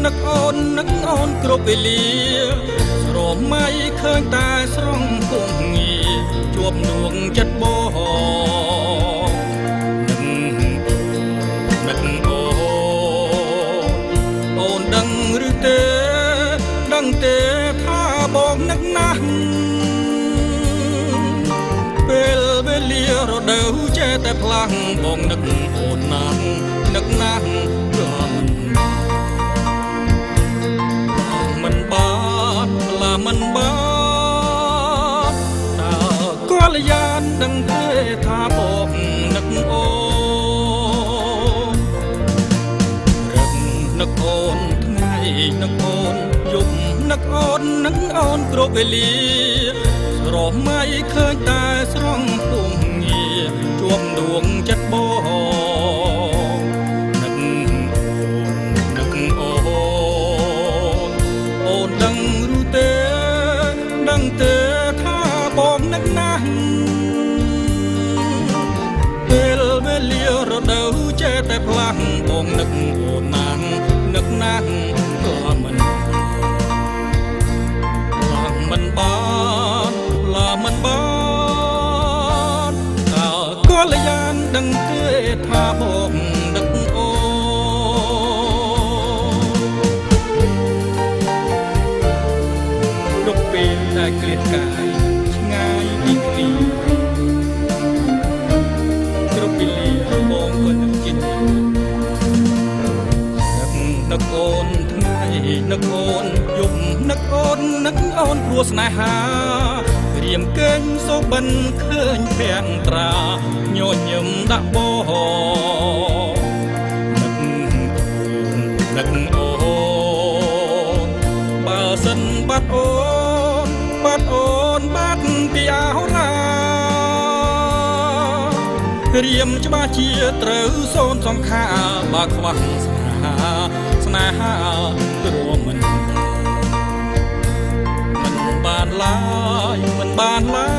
នឹកអូនគ្រប់វេលាស្រមៃឃើញតែស្រងពុំងារជួបនួងចិត្តបងនឹកអូនដឹងឬទេដឹងទេថាបងនឹកណាស់ពេលវេលារដូវចេះតែផ្លាំងបងនឹកអូនណាស់នឹកណាស់ក៏មិនបានមិនបានតើកលយានដឹងទេថាបងនឹកអូនរឹកនឹកអូនថ្ងៃនឹកអូនយប់នឹកអូនគ្រប់វេលាស្រមៃឃើញតែស្រងពុំងារជួបដួងចិត្តបងនឹកអូនដឹងឬទេដឹងទេថាបងនឹកណាស់ពេលវេលារដូវចេះតែផ្លាំងបងនឹកអូនណាស់នឹកណាស់ក៏មិនបានតើកលយានដឹងទេថាបងនឹកអូគ្រប់ពេលដែលក្លៀតកាយឆ្ងាយពីគ្នាគ្រប់ពេលបងក៏នឹកចិត្តនឹកអូនថ្ងៃនឹកអូនយប់នឹកអូនព្រោះស្នេហារៀមគេងសូបិនឃើញភាំងត្រាញញឹមដាក់បងនឹកអូនបើសិនបាត់អូនបាត់ពីអោរារៀមច្បាស់ជាត្រូវសូនសង្ខាបើខ្វះស្នេហាព្រោះមិនបានឡើយ